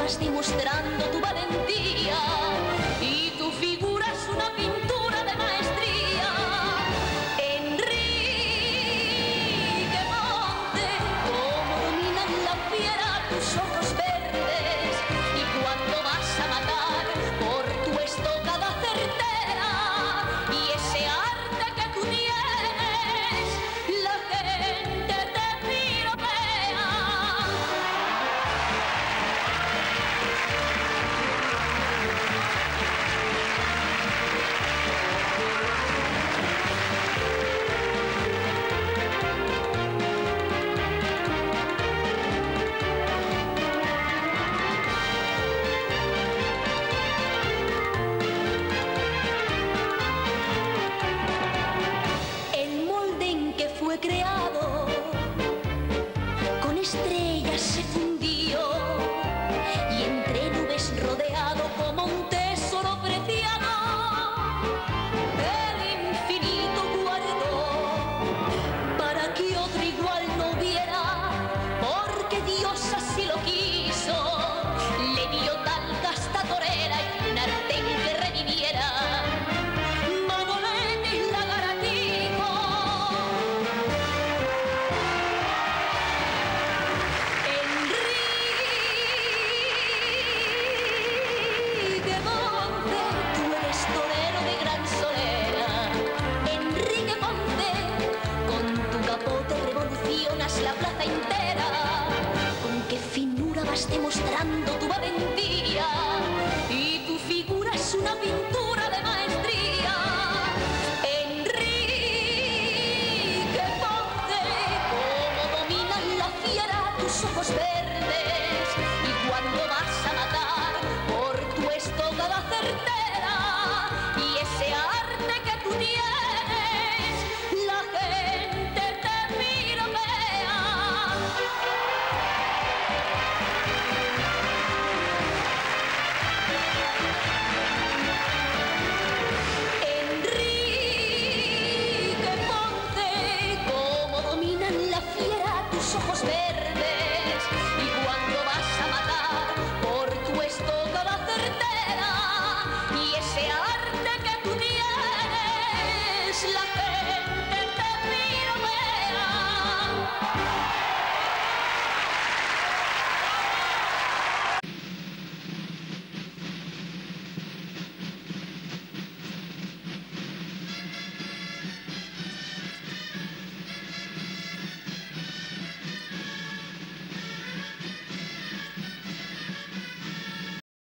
vas demostrando tu valentía y tu figura es una pintura de maestría. Enrique Ponte, cómo dominan la fiera tus ojos verdes, y cuando vas a matar por tu estocada certera y ese arte que tú tienes, la gente te piropea. Creado con estrellas se fundió y entre nubes rodeado como un tesoro preciado el infinito guardó para que otro igual no hubiera, porque Dios así lo quiso, le dio tal casta torera y un arte en que reviviera. La plaza entera, con qué finura vas demostrando